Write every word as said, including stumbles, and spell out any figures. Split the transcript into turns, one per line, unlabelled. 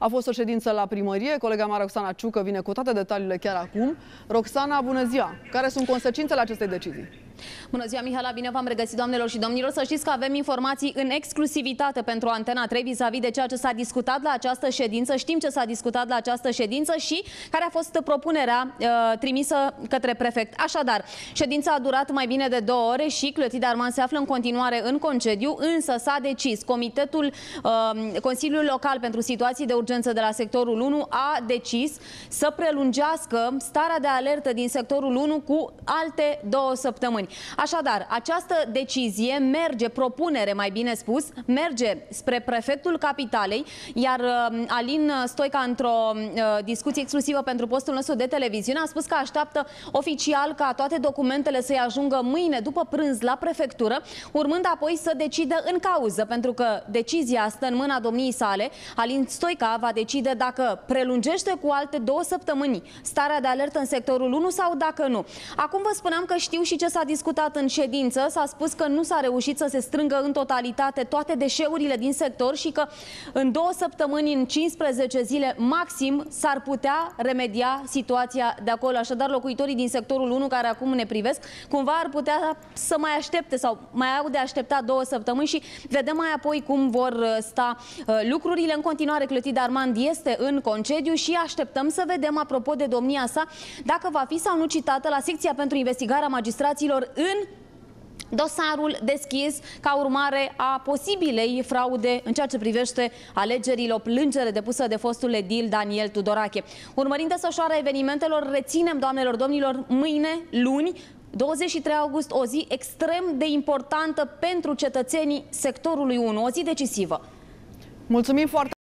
A fost o ședință la primărie, colega mea Roxana Ciucă vine cu toate detaliile chiar acum. Roxana, bună ziua! Care sunt consecințele acestei decizii?
Bună ziua, Mihala, bine v-am regăsit, doamnelor și domnilor. Să știți că avem informații în exclusivitate pentru Antena trei vis-a-vis de ceea ce s-a discutat la această ședință. Știm ce s-a discutat la această ședință și care a fost propunerea uh, trimisă către prefect. Așadar, ședința a durat mai bine de două ore și Clotilde Armand se află în continuare în concediu, însă s-a decis, Comitetul uh, Consiliului Local pentru Situații de Urgență de la sectorul unu a decis să prelungească starea de alertă din sectorul unu cu alte două săptămâni. Așadar, această decizie merge, propunere mai bine spus, merge spre prefectul Capitalei, iar uh, Alin Stoica, într-o uh, discuție exclusivă pentru postul nostru de televiziune, a spus că așteaptă oficial ca toate documentele să-i ajungă mâine după prânz la prefectură, urmând apoi să decidă în cauză, pentru că decizia stă în mâna domniei sale. Alin Stoica va decide dacă prelungește cu alte două săptămâni starea de alertă în sectorul unu sau dacă nu. Acum vă spuneam că știu și ce s-a discutat în ședință. S-a spus că nu s-a reușit să se strângă în totalitate toate deșeurile din sector și că în două săptămâni, în cincisprezece zile maxim, s-ar putea remedia situația de acolo. Așadar, locuitorii din sectorul unu care acum ne privesc, cumva ar putea să mai aștepte sau mai au de așteptat două săptămâni și vedem mai apoi cum vor sta lucrurile. În continuare, Clotilde Armand este în concediu și așteptăm să vedem, apropo de domnia sa, dacă va fi sau nu citată la secția pentru investigarea magistraților în dosarul deschis ca urmare a posibilei fraude în ceea ce privește alegerile, o plângere depusă de fostul edil Daniel Tudorache. Urmărind desfășurarea evenimentelor, reținem, doamnelor, domnilor, mâine, luni, douăzeci și trei august, o zi extrem de importantă pentru cetățenii sectorului unu, o zi decisivă.
Mulțumim foarte